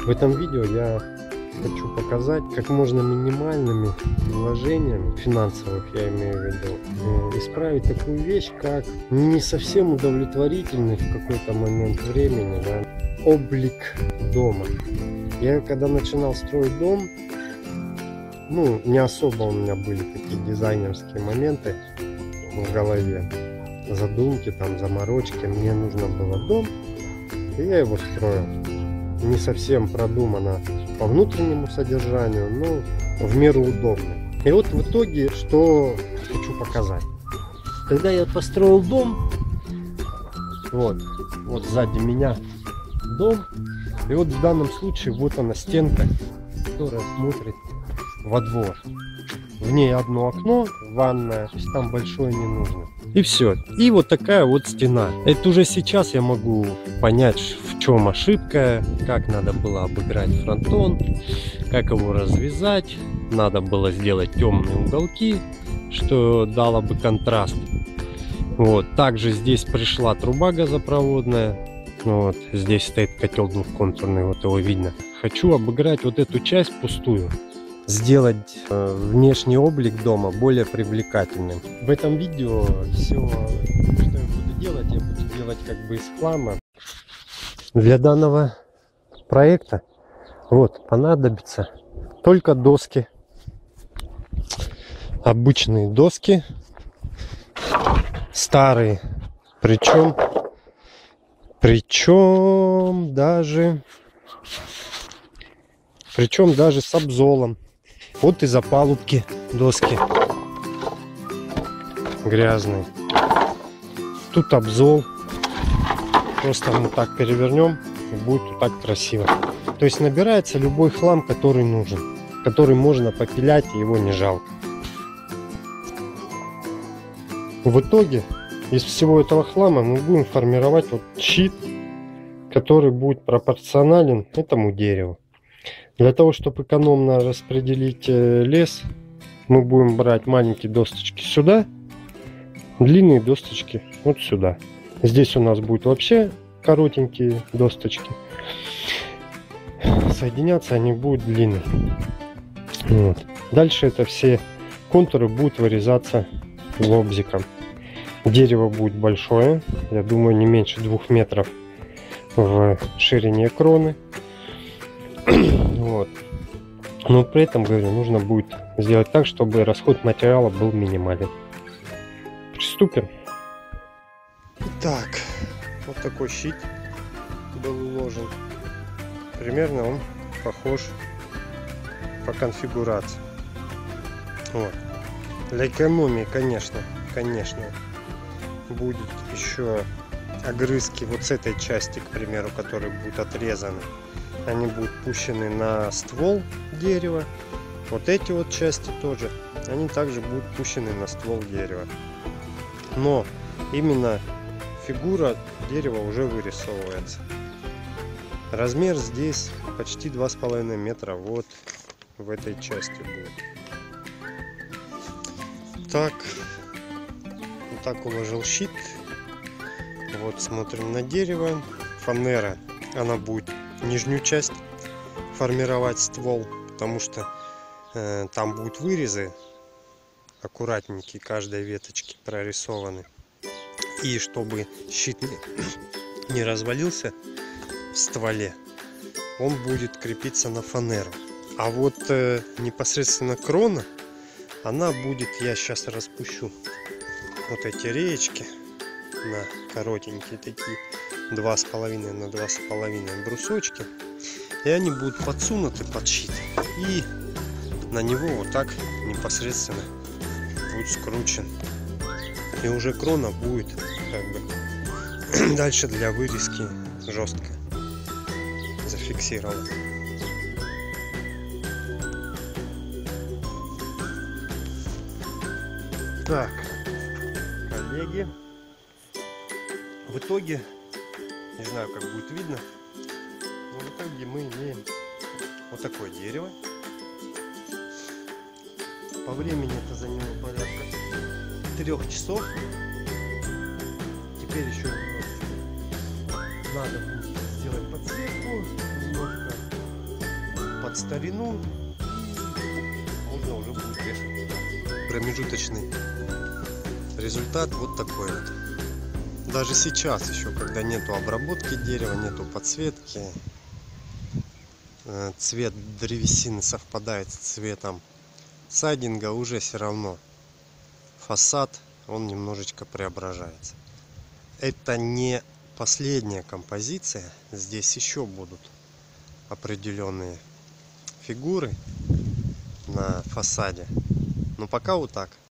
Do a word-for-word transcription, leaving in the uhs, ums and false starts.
В этом видео я хочу показать, как можно минимальными вложениями финансовых, я имею в виду, исправить такую вещь, как не совсем удовлетворительный в какой-то момент времени, да, облик дома. Я когда начинал строить дом, ну, не особо у меня были такие дизайнерские моменты в голове, задумки, там, заморочки. Мне нужно было дом, и я его строил. Не совсем продумано по внутреннему содержанию, но в меру удобно. И вот в итоге, что хочу показать. Когда я построил дом, вот, вот сзади меня дом, и вот в данном случае вот она стенка, которая смотрит во двор. В ней одно окно, ванная, то есть там большое не нужно. И все. И вот такая вот стена. Это уже сейчас я могу понять, в чем ошибка, как надо было обыграть фронтон, как его развязать. Надо было сделать темные уголки, что дало бы контраст. Вот. Также здесь пришла труба газопроводная. Вот. Здесь стоит котел двухконтурный, вот его видно. Хочу обыграть вот эту часть пустую. Сделать э, внешний облик дома более привлекательным. В этом видео все, что я буду делать, я буду делать как бы из хлама. Для данного проекта вот понадобится только доски, обычные доски, старые, причем, причем даже, причем даже с обзолом. Вот из опалубки доски грязные. Тут обзол. Просто мы так перевернем, и будет вот так красиво. То есть набирается любой хлам, который нужен, который можно попилять, и его не жалко. В итоге из всего этого хлама мы будем формировать вот щит, который будет пропорционален этому дереву. Для того, чтобы экономно распределить лес, мы будем брать маленькие досточки сюда, длинные досточки вот сюда. Здесь у нас будут вообще коротенькие досточки. Соединяться они будут длинные. Вот. Дальше это все контуры будут вырезаться лобзиком. Дерево будет большое, я думаю, не меньше двух метров в ширине кроны. Вот. Но при этом, говорю, нужно будет сделать так, чтобы расход материала был минимален. Приступим. Так, вот такой щит был уложен. Примерно он похож по конфигурации. Вот. Для экономии, конечно, конечно, будет еще огрызки вот с этой части, к примеру, которые будут отрезаны. Они будут пущены на ствол дерева. Вот эти вот части тоже, они также будут пущены на ствол дерева. Но именно фигура дерева уже вырисовывается. Размер здесь почти два с половиной метра. Вот в этой части будет. Так, вот так уложил щит. Вот смотрим на дерево. Фанера, она будет нижнюю часть формировать ствол, потому что э, там будут вырезы аккуратненькие, каждой веточки прорисованы. И чтобы щит не, не развалился в стволе, он будет крепиться на фанеру. А вот э, непосредственно крона, она будет, я сейчас распущу вот эти реечки на коротенькие такие два с половиной на два с половиной брусочки, и они будут подсунуты под щит, и на него вот так непосредственно будет скручен, и уже крона будет как бы дальше для вырезки жестко зафиксирована. Так, коллеги, в итоге, не знаю, как будет видно, но в итоге мы имеем вот такое дерево. По времени это заняло порядка трех часов. Теперь еще надо будет сделать подсветку, немножко под старину, и можно уже будет вешать. Промежуточный результат вот такой вот. Даже сейчас еще, когда нету обработки дерева, нету подсветки, цвет древесины совпадает с цветом сайдинга, уже все равно фасад, он немножечко преображается. Это не последняя композиция, здесь еще будут определенные фигуры на фасаде, но пока вот так.